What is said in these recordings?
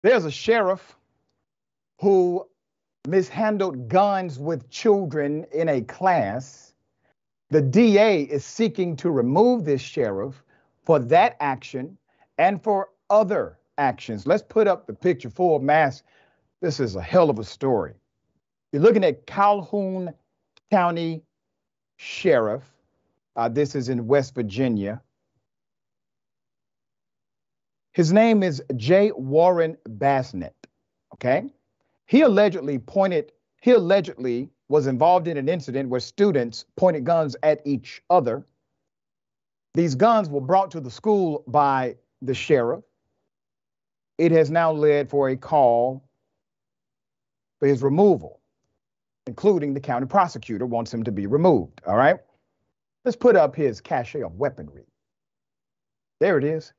There's a sheriff who mishandled guns with children in a class. The DA is seeking to remove this sheriff for that action and for other actions. Let's put up the picture full mass. This is a hell of a story. You're looking at Calhoun County Sheriff. This is in West Virginia. His name is J. Warren Basnett. Okay. He allegedly was involved in an incident where students pointed guns at each other. These guns were brought to the school by the sheriff. It has now led for a call for his removal, including the county prosecutor wants him to be removed. All right. Let's put up his cache of weaponry. There it is.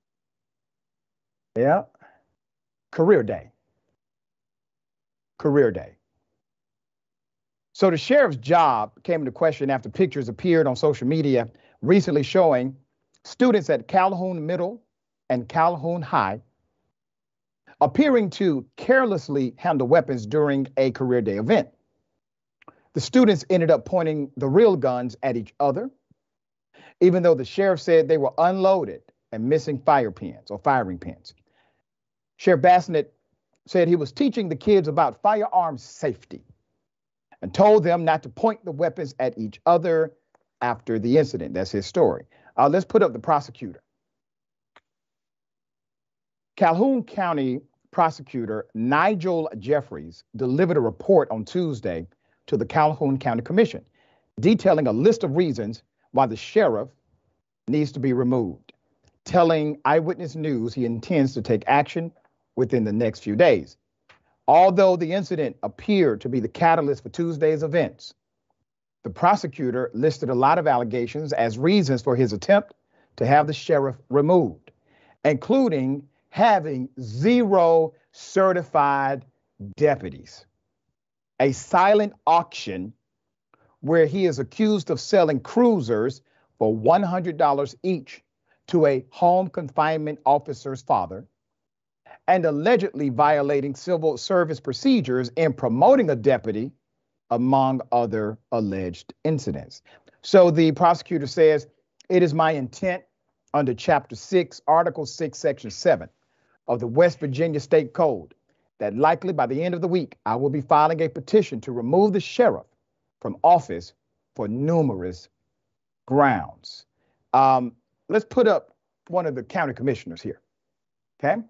Yeah. Career day. Career day. So the sheriff's job came into question after pictures appeared on social media recently showing students at Calhoun Middle and Calhoun High appearing to carelessly handle weapons during a career day event. The students ended up pointing the real guns at each other, even though the sheriff said they were unloaded and missing firing pins. Sheriff Basnett said he was teaching the kids about firearms safety and told them not to point the weapons at each other after the incident. That's his story. Let's put up the prosecutor. Calhoun County Prosecutor Nigel Jeffries delivered a report on Tuesday to the Calhoun County Commission, detailing a list of reasons why the sheriff needs to be removed, telling Eyewitness News he intends to take action within the next few days. Although the incident appeared to be the catalyst for Tuesday's events, the prosecutor listed a lot of allegations as reasons for his attempt to have the sheriff removed, including having 0 certified deputies, a silent auction where he is accused of selling cruisers for $100 each to a home confinement officer's father, and allegedly violating civil service procedures in promoting a deputy, among other alleged incidents. So the prosecutor says, it is my intent under Chapter 6, Article 6, Section 7 of the West Virginia State Code that likely by the end of the week, I will be filing a petition to remove the sheriff from office for numerous grounds. Let's put up one of the county commissioners here, okay?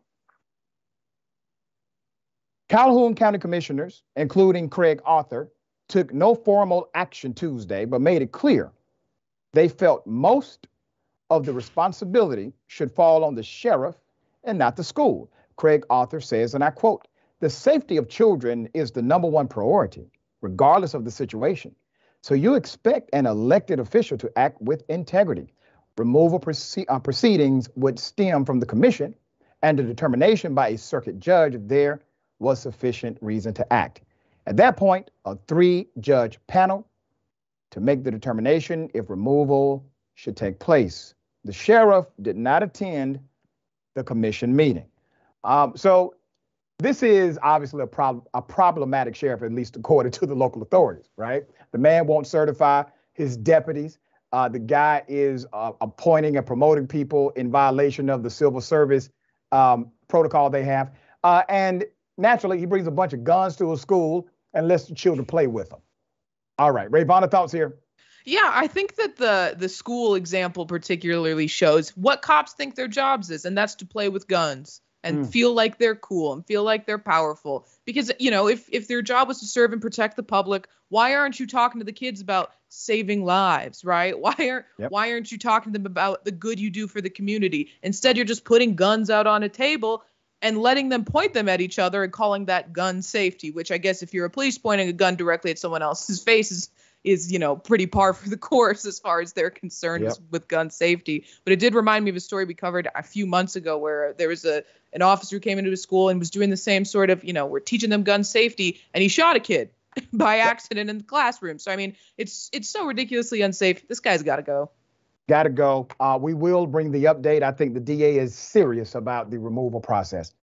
Calhoun County commissioners, including Craig Arthur, took no formal action Tuesday, but made it clear they felt most of the responsibility should fall on the sheriff and not the school. Craig Arthur says, and I quote, "The safety of children is the #1 priority, regardless of the situation. So you expect an elected official to act with integrity. Removal proceedings would stem from the commission and the determination by a circuit judge if there was sufficient reason to act. At that point, a 3-judge panel to make the determination if removal should take place." The sheriff did not attend the commission meeting. So this is obviously a problematic sheriff, at least according to the local authorities, right? The man won't certify his deputies. The guy is appointing and promoting people in violation of the civil service protocol they have. And naturally, he brings a bunch of guns to a school and lets the children play with them. All right, Rayyvana, thoughts here? Yeah, I think that the school example particularly shows what cops think their jobs is, and that's to play with guns and feel like they're cool and feel like they're powerful. Because, you know, if their job was to serve and protect the public, why aren't you talking to the kids about saving lives, right? Why aren't you talking to them about the good you do for the community? Instead, you're just putting guns out on a table and letting them point them at each other and calling that gun safety, which I guess if you're a police pointing a gun directly at someone else's face is you know, pretty par for the course as far as they're concerned with gun safety. But it did remind me of a story we covered a few months ago where there was an officer who came into a school and was doing the same sort of, you know, we're teaching them gun safety, and he shot a kid by accident in the classroom. So, I mean, it's so ridiculously unsafe. This guy's got to go. Got to go. We will bring the update. I think the DA is serious about the removal process.